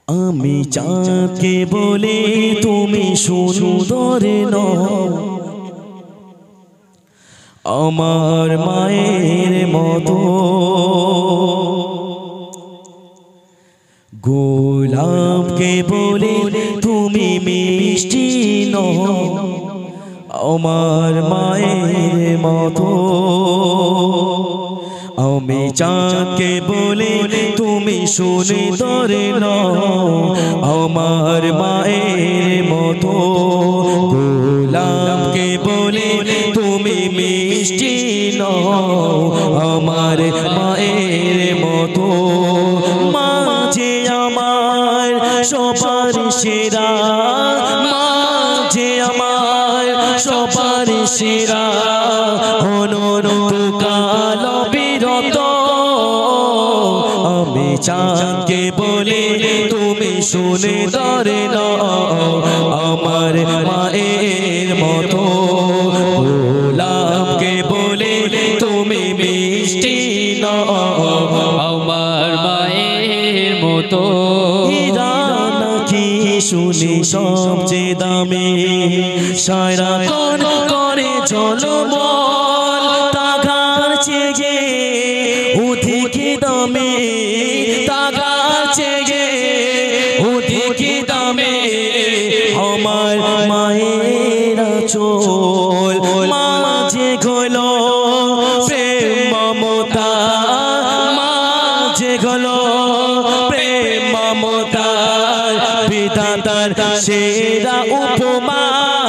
আমি চাঁদকে বলে তুমি সুন্দর নও, আমার মায়ের মতো। গোলাপকে বলে তুমি মিষ্টি নও, আমার মায়ের মতো। আমি চাঁদকে বলে তুমি সুন্দর নও, আমার মায়ের মতো। গোলাপকে বলে তুমি মিষ্টি নও, আমার মায়ের মতো। মা যে আমার সবার সেরা, মা যে আমার সবার সেরা। অনন্তকাল বিরত আমি চাঁদকে বলে তুমি সুন্দর নও, আমার মায়ের মতো। গোলাপকে বলে তুমি মিষ্টি নও, আমার মায়ের মতো। হীরা নাকি শুনি সবচেয়ে দামি, সারাক্ষণ করে ঝলমল। তাগার চেয়ে অধিক দামে, তাগার চেয়ে অধিক দামে আমার মায়ের আঁচল। মাঝে হলো প্রেম মমতা, মাঝে হলো প্রেম মমতা। বিধাতার সেরা উপমা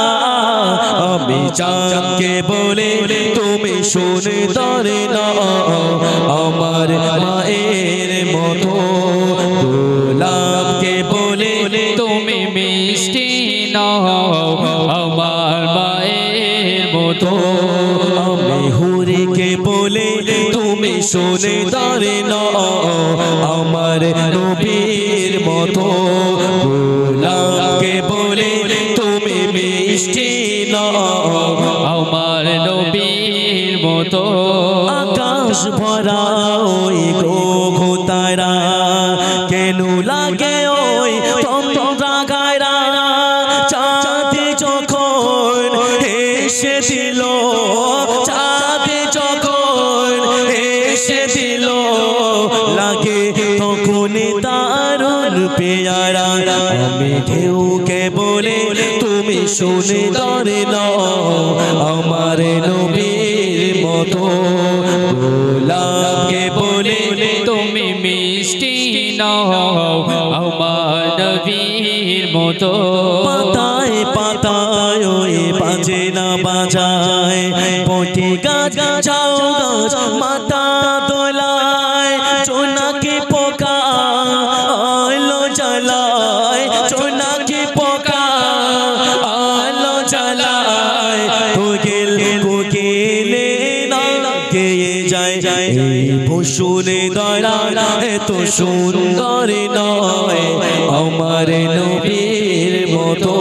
আমি চাঁদকে বলে তুমি সুন্দর নও, আমার মায়ের মতো। গোলাপকে বলে তুমি মিষ্টি নও, আমার মায়ের মতো। আমি হুরিকে বলে তুমি সুন্দর নও, আমার নবীর মতো। গোলাপকে বলে তুমি মিষ্টি নও, আমার নবীর মতো। আকাশ ভরা ওই গ্রহ তারা, কেন লাগে ওই তন্দ্রা গায়রা। চাঁদ যখন এসে দিল, চাঁদ যখন এসে দিল, লাগে তখন দারুণ পেয়ারা। আমি ঢেউকে বলে তুমি সুন্দর নও, আমার নবীর মতো। গোলাপকে বলে তুমি মিষ্টি নও, আমার নবীর মতো। পাতায় পাতায় ওই বাজে না বাজায়, পটি গাছ যাও গাছ মাথা দোলায়। চোনাকি পোকা আলো জ্বালায়, চোনাকি পোকা আলো জ্বালায়। কোকিল কোকিলে না গেয়ে যায়, এই পশুরে দরা এত সুন্দর নয়, আমার নবীর মতো।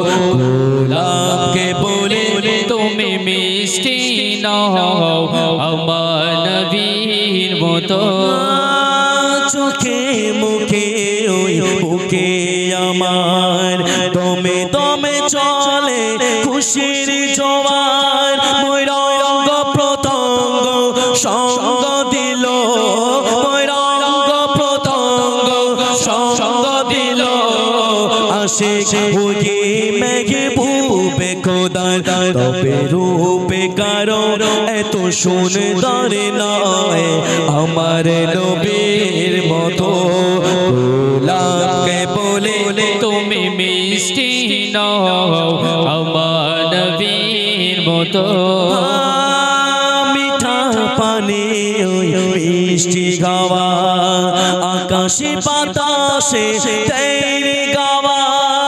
গোলাপকে বলে তুমি মিষ্টি নও, আমার নবীর মতো। চোখে মুখে ওই বুকে আমার দমে দমে চলে খুশির জোয়ার। ময়ূরাঙ্গ প্রত্যঙ্গ সঙ্গ দিল, ময়ূরাঙ্গ প্রত্যঙ্গ সঙ্গ দিল। আশিক বুঝি মেহবুবে খোদার, তবে রূপে কারো এত সুন্দর নয়, আমার নবীর মতো। গোলাপকে বলে তুমি মিষ্টি নও, আমার নবীর মতো। মিঠা পানি ওই মিষ্টি গাওয়া, আকাশে বাতাসে তেরি গাওয়া।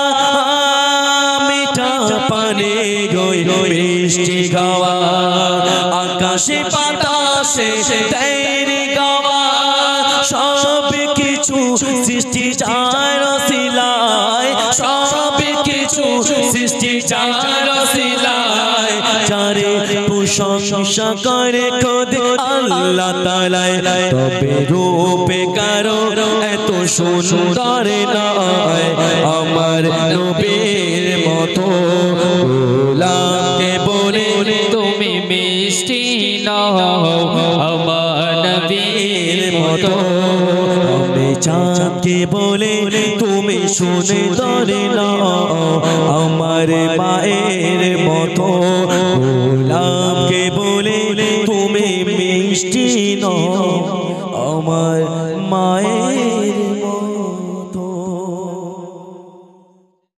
মিঠা পানি ওই মিষ্টি গাওয়া, আকাশে বাতাসে তেরি গাওয়া। সব কিছু সৃষ্টি যার শিলায়, সব কিছু সৃষ্টি যার শিলায়। যারে প্রশংসা করে খোদ আল্লাহ তাআলা, তবে রূপে কারো এত সুন্দর নয় আমার নবীর মতো গোলামকে বলে তুমি মিষ্টি নও আমার নবীর মতো আমি চাঁদকে বলে তুমি সুন্দর নও আমার মায়ের মতো গোলামকে বলে তুমি মিষ্টি নও আমার মায়ের